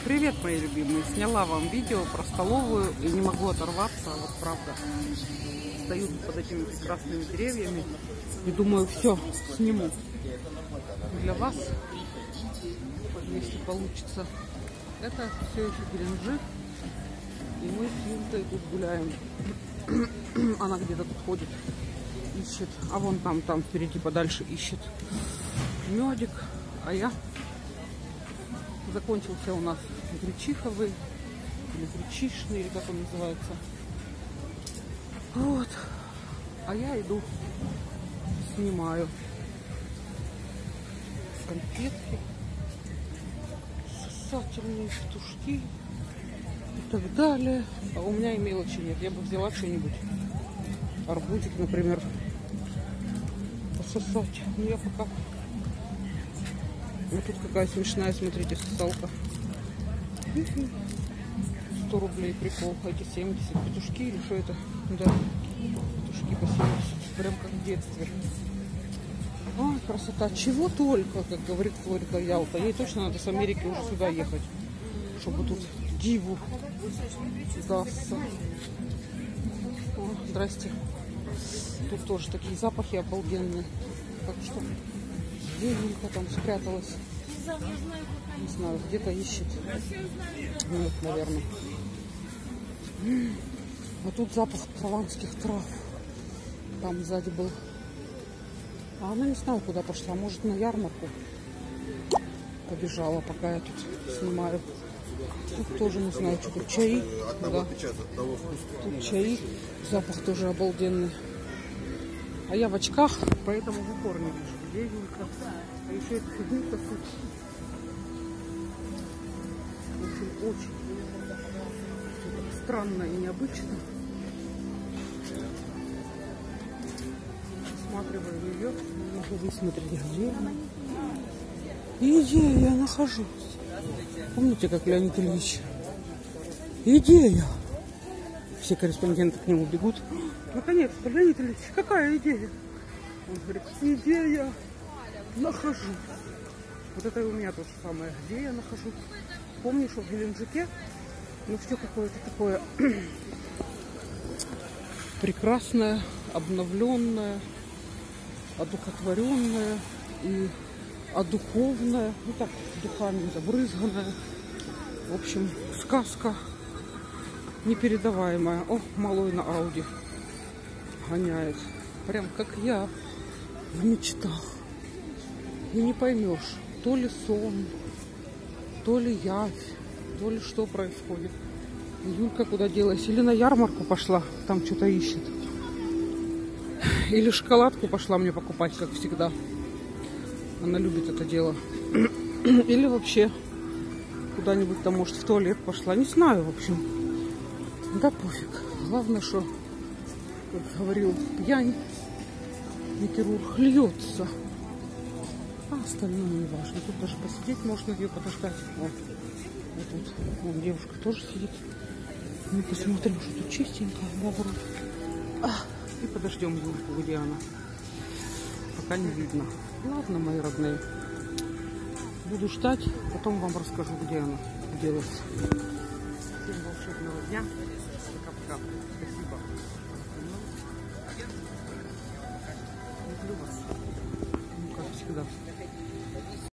Привет, мои любимые! Сняла вам видео про столовую и не могу оторваться, вот правда. Стою под этими прекрасными деревьями и думаю, все, сниму для вас, если получится. Это все еще Геленджик, и мы с Юлькой тут гуляем. Она где-то тут ходит, ищет, а вон там впереди подальше ищет медик, а я... Закончился у нас гречиховый, или гречишный, или как он называется. Вот. А я иду, снимаю конфетки, сосательные петушки и так далее. А у меня и мелочи нет. Я бы взяла что-нибудь. Арбузик, например, пососать. Но я пока... Вот тут какая смешная, смотрите, сосалка. 100 рублей, прикол. Эти 70. Петушки или что это? Да, петушки по 70. Прям как в детстве. Ой, красота. Чего только, как говорит Флорида Ялта. Ей точно надо с Америки уже сюда ехать, чтобы тут диву дастся. О, здрасте. Тут тоже такие запахи обалденные. Так что... Девушка там спряталась. Не знаю, где-то ищет. Нет, наверное. А тут запах прованских трав. Там сзади был. А она не знаю, куда пошла. Может, на ярмарку побежала, пока я тут снимаю. Тут тоже не знаю, что тут чаи. Да. Тут чаи. Запах тоже обалденный. А я в очках, поэтому в упор не вижу. Где Юлька? А еще эта фигурка тут. Очень странно и необычно. Осматриваю ее. Не могу высмотреть, где она. Идея, я нахожусь. Помните, как Леонид Ильич? Идея. Все корреспонденты к нему бегут. Наконец-то, Леонид Ильич, какая идея? Он говорит, идея, нахожусь. Вот это и у меня то же самое. Где я нахожусь? Помню, что в Геленджике, ну все какое-то такое прекрасное, обновленное, одухотворенное и одуховное. Ну так, духами забрызганное. В общем, сказка непередаваемая. О, малой на Ауди гоняет. Прям как я в мечтах. И не поймешь, то ли сон, то ли явь, то ли что происходит. Юлька куда делась? Или на ярмарку пошла, там что-то ищет. Или шоколадку пошла мне покупать, как всегда. Она любит это дело. Или вообще куда-нибудь там, может, в туалет пошла. Не знаю, в общем. Да пофиг. Главное, что, как говорил пьянь, Никерух, льется. А остальное не важно. Тут даже посидеть можно, ее подождать. Вот тут вон девушка тоже сидит. Мы посмотрим, что тут чистенько. И подождем Юльку, где она. Пока не видно. Ладно, мои родные. Буду ждать, потом вам расскажу, где она делась. Всем волшебного дня. Пока-пока. Спасибо. Люблю вас. Ну, как всегда.